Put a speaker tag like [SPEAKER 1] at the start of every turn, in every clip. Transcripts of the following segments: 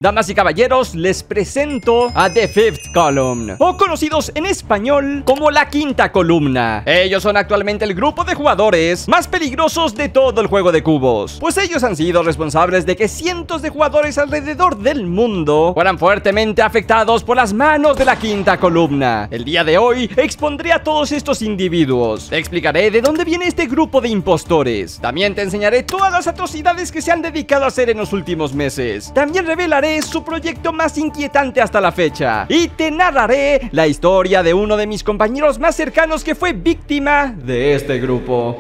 [SPEAKER 1] Damas y caballeros, les presento a The Fifth Column, o conocidos en español como la quinta columna. Ellos son actualmente el grupo de jugadores más peligrosos de todo el juego de cubos, pues ellos han sido responsables de que cientos de jugadores alrededor del mundo fueran fuertemente afectados por las manos de la quinta columna. El día de hoy expondré a todos estos individuos, te explicaré de dónde viene este grupo de impostores, también te enseñaré todas las atrocidades que se han dedicado a hacer en los últimos meses, también revelaré su proyecto más inquietante hasta la fecha y te narraré la historia de uno de mis compañeros más cercanos que fue víctima de este grupo.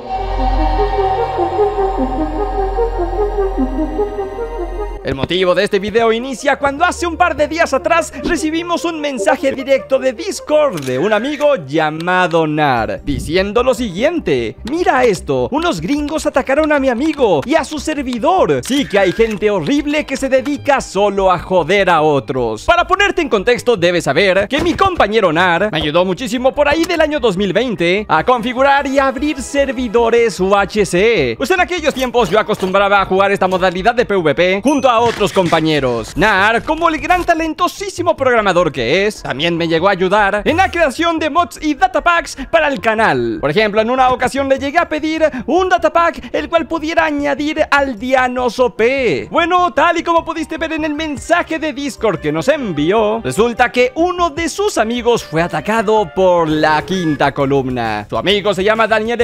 [SPEAKER 1] El motivo de este video inicia cuando hace un par de días atrás recibimos un mensaje directo de Discord de un amigo llamado Nar, diciendo lo siguiente: mira esto, unos gringos atacaron a mi amigo y a su servidor. Sí que hay gente horrible que se dedica solo a joder a otros. Para ponerte en contexto, debes saber que mi compañero Nar me ayudó muchísimo por ahí del año 2020 a configurar y abrir servidores UHC. Pues en aquellos tiempos yo acostumbraba a jugar esta modalidad de PvP junto a otros compañeros. Nar, como el gran talentosísimo programador que es, también me llegó a ayudar en la creación de mods y datapacks para el canal. Por ejemplo, en una ocasión le llegué a pedir un datapack el cual pudiera añadir aldeanos OP. Bueno, tal y como pudiste ver en el mensaje de Discord que nos envió, resulta que uno de sus amigos fue atacado por la quinta columna. Su amigo se llama Daniel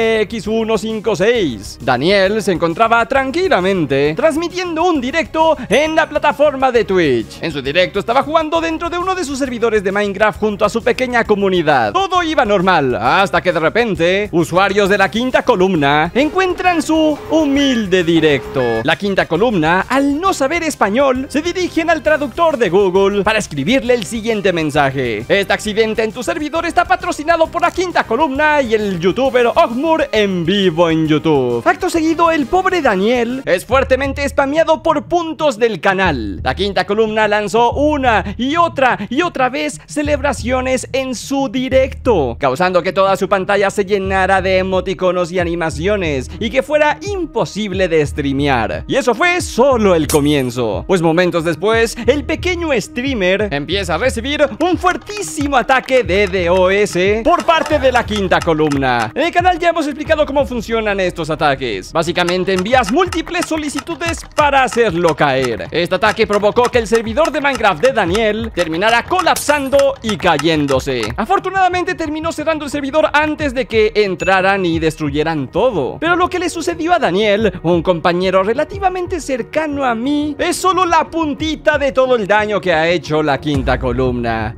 [SPEAKER 1] XDX156. Daniel se encontraba tranquilamente transmitiendo un directo en la plataforma de Twitch. En su directo estaba jugando dentro de uno de sus servidores de Minecraft junto a su pequeña comunidad. Todo iba normal, hasta que de repente usuarios de la quinta columna encuentran su humilde directo. La quinta columna, al no saber español, se dirigen al traductor de Google para escribirle el siguiente mensaje: este accidente en tu servidor está patrocinado por la quinta columna y el youtuber Ogmur en vivo en YouTube. Acto seguido, el pobre Daniel es fuertemente spameado por puntos del canal. La quinta columna lanzó una y otra vez celebraciones en su directo, causando que toda su pantalla se llenara de emoticonos y animaciones y que fuera imposible de streamear. Y eso fue solo el comienzo, pues momentos después el pequeño streamer empieza a recibir un fuertísimo ataque de DOS por parte de la quinta columna. En el canal ya hemos explicado cómo funcionan estos ataques. Básicamente envías múltiples solicitudes para hacerlo caer. Este ataque provocó que el servidor de Minecraft de Daniel terminara colapsando y cayéndose. Afortunadamente terminó cerrando el servidor antes de que entraran y destruyeran todo. Pero lo que le sucedió a Daniel, un compañero relativamente cercano a mí, es solo la puntita de todo el daño que ha hecho la quinta columna.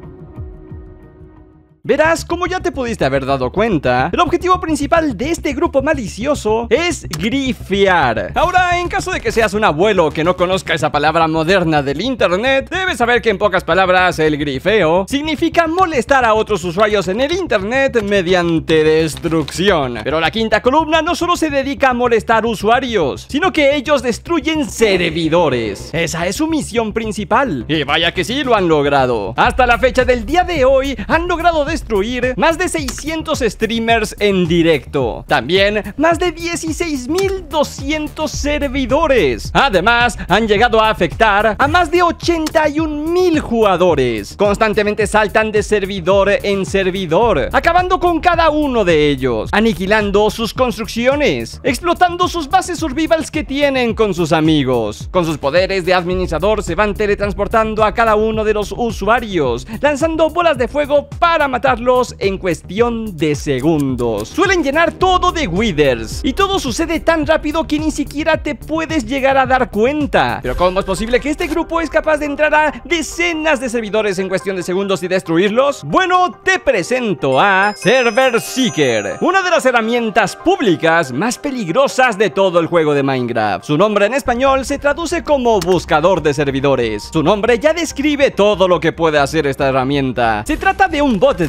[SPEAKER 1] Verás, como ya te pudiste haber dado cuenta, el objetivo principal de este grupo malicioso es grifear. Ahora, en caso de que seas un abuelo que no conozca esa palabra moderna del internet, debes saber que en pocas palabras el grifeo significa molestar a otros usuarios en el internet mediante destrucción. Pero la quinta columna no solo se dedica a molestar usuarios, sino que ellos destruyen servidores. Esa es su misión principal. Y vaya que sí lo han logrado. Hasta la fecha del día de hoy han logrado destruir más de 600 streamers en directo. También más de 16.200 servidores. Además, han llegado a afectar a más de 81.000 jugadores. Constantemente saltan de servidor en servidor, acabando con cada uno de ellos, aniquilando sus construcciones, explotando sus bases survivals que tienen con sus amigos. Con sus poderes de administrador se van teletransportando a cada uno de los usuarios, lanzando bolas de fuego para matarlos en cuestión de segundos. Suelen llenar todo de withers y todo sucede tan rápido que ni siquiera te puedes llegar a dar cuenta. Pero ¿cómo es posible que este grupo es capaz de entrar a decenas de servidores en cuestión de segundos y destruirlos? Bueno, te presento a Server Seeker, una de las herramientas públicas más peligrosas de todo el juego de Minecraft. Su nombre en español se traduce como buscador de servidores. Su nombre ya describe todo lo que puede hacer esta herramienta. Se trata de un bot de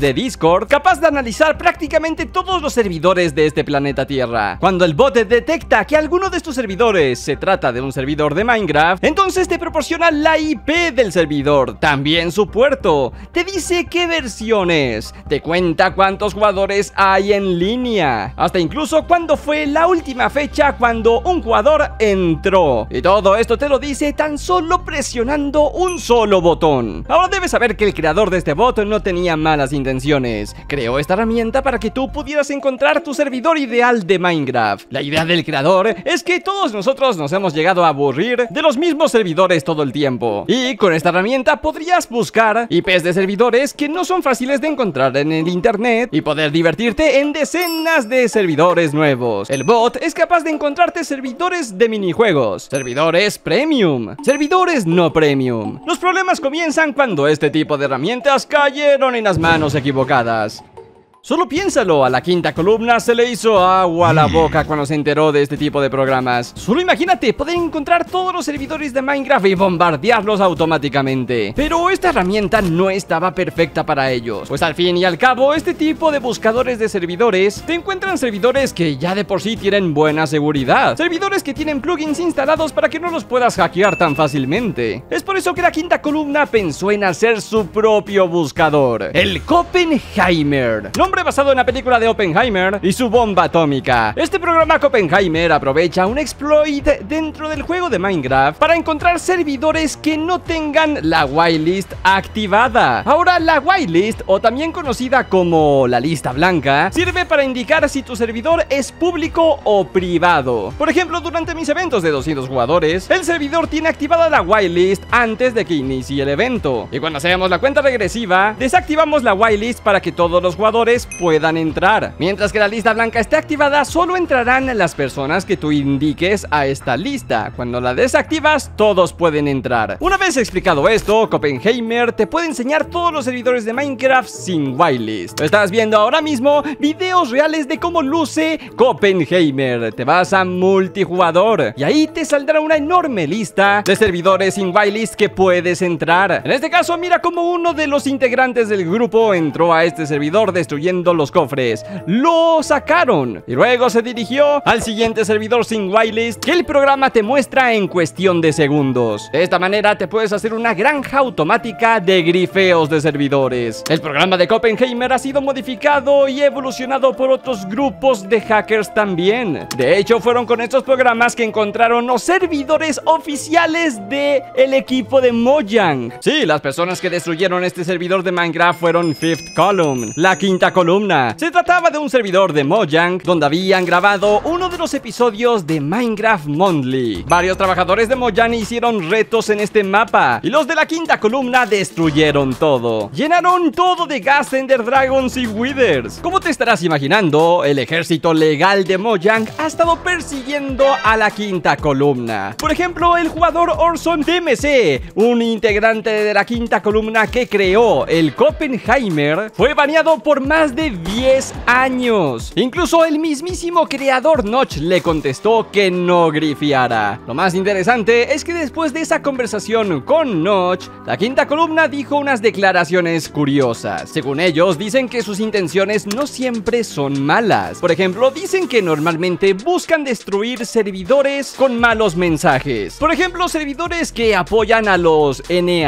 [SPEAKER 1] de Discord capaz de analizar prácticamente todos los servidores de este planeta Tierra. Cuando el bot detecta que alguno de estos servidores se trata de un servidor de Minecraft, entonces te proporciona la IP del servidor, también su puerto, te dice qué versión es, te cuenta cuántos jugadores hay en línea, hasta incluso cuándo fue la última fecha cuando un jugador entró. Y todo esto te lo dice tan solo presionando un solo botón. Ahora debes saber que el creador de este bot no tenía malas intenciones. Creó esta herramienta para que tú pudieras encontrar tu servidor ideal de Minecraft. La idea del creador es que todos nosotros nos hemos llegado a aburrir de los mismos servidores todo el tiempo. Y con esta herramienta podrías buscar IPs de servidores que no son fáciles de encontrar en el internet y poder divertirte en decenas de servidores nuevos. El bot es capaz de encontrarte servidores de minijuegos, servidores premium, servidores no premium. Los problemas comienzan cuando este tipo de herramientas cayeron en las manos equivocadas. Solo piénsalo, a la quinta columna se le hizo agua a la boca cuando se enteró de este tipo de programas. Solo imagínate poder encontrar todos los servidores de Minecraft y bombardearlos automáticamente. Pero esta herramienta no estaba perfecta para ellos, pues al fin y al cabo este tipo de buscadores de servidores te encuentran servidores que ya de por sí tienen buena seguridad, servidores que tienen plugins instalados para que no los puedas hackear tan fácilmente. Es por eso que la quinta columna pensó en hacer su propio buscador, el Oppenheimer, nombre basado en la película de Oppenheimer y su bomba atómica. Este programa Oppenheimer aprovecha un exploit dentro del juego de Minecraft para encontrar servidores que no tengan la whitelist activada. Ahora, la whitelist, o también conocida como la lista blanca, sirve para indicar si tu servidor es público o privado. Por ejemplo, durante mis eventos de 200 jugadores, el servidor tiene activada la whitelist antes de que inicie el evento. Y cuando hacemos la cuenta regresiva, desactivamos la whitelist para que todos los jugadores puedan entrar. Mientras que la lista blanca esté activada, solo entrarán las personas que tú indiques a esta lista. Cuando la desactivas, todos pueden entrar. Una vez explicado esto, Oppenheimer te puede enseñar todos los servidores de Minecraft sin whitelist. Estás viendo ahora mismo videos reales de cómo luce Oppenheimer. Te vas a multijugador y ahí te saldrá una enorme lista de servidores sin whitelist que puedes entrar. En este caso, mira cómo uno de los integrantes del grupo entró a este servidor destruyendo los cofres. Lo sacaron y luego se dirigió al siguiente servidor sin whitelist que el programa te muestra en cuestión de segundos. De esta manera te puedes hacer una granja automática de grifeos de servidores. El programa de Oppenheimer ha sido modificado y evolucionado por otros grupos de hackers también. De hecho, fueron con estos programas que encontraron los servidores oficiales del equipo de Mojang. Sí, las personas que destruyeron este servidor de Minecraft fueron Fifth Column, la quinta columna. Se trataba de un servidor de Mojang donde habían grabado uno de los episodios de Minecraft Monthly. Varios trabajadores de Mojang hicieron retos en este mapa y los de la quinta columna destruyeron todo. Llenaron todo de gas, Ender Dragons y Withers. Como te estarás imaginando, el ejército legal de Mojang ha estado persiguiendo a la quinta columna. Por ejemplo, el jugador Orson DMC, un integrante de la quinta columna que creó el Oppenheimer, fue baneado por más de 10 años. Incluso el mismísimo creador Notch le contestó que no grifiara. Lo más interesante es que después de esa conversación con Notch, la quinta columna dijo unas declaraciones curiosas. Según ellos, dicen que sus intenciones no siempre son malas. Por ejemplo, dicen que normalmente buscan destruir servidores con malos mensajes. Por ejemplo, servidores que apoyan a los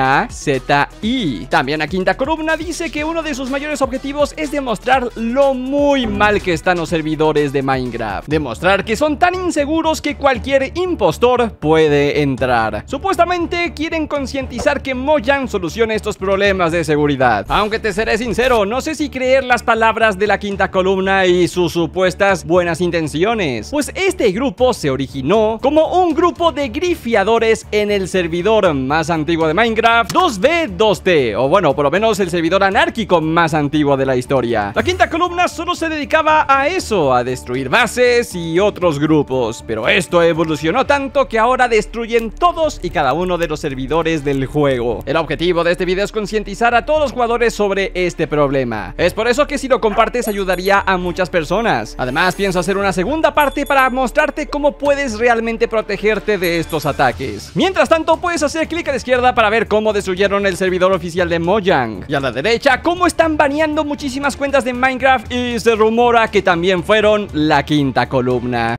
[SPEAKER 1] NAZI. También la quinta columna dice que uno de sus mayores objetivos es demostrar lo muy mal que están los servidores de Minecraft. Demostrar que son tan inseguros que cualquier impostor puede entrar. Supuestamente quieren concientizar que Mojang solucione estos problemas de seguridad. Aunque te seré sincero, no sé si creer las palabras de la quinta columna y sus supuestas buenas intenciones, pues este grupo se originó como un grupo de grifiadores en el servidor más antiguo de Minecraft, 2B2T, o bueno, por lo menos el servidor anárquico más antiguo de la historia. historia. La quinta columna solo se dedicaba a eso, a destruir bases y otros grupos, pero esto evolucionó tanto que ahora destruyen todos y cada uno de los servidores del juego. El objetivo de este video es concientizar a todos los jugadores sobre este problema. Es por eso que si lo compartes ayudaría a muchas personas. Además, pienso hacer una segunda parte para mostrarte cómo puedes realmente protegerte de estos ataques. Mientras tanto, puedes hacer clic a la izquierda para ver cómo destruyeron el servidor oficial de Mojang, y a la derecha cómo están baneando muchísimas cuentas de Minecraft y se rumora que también fueron la quinta columna.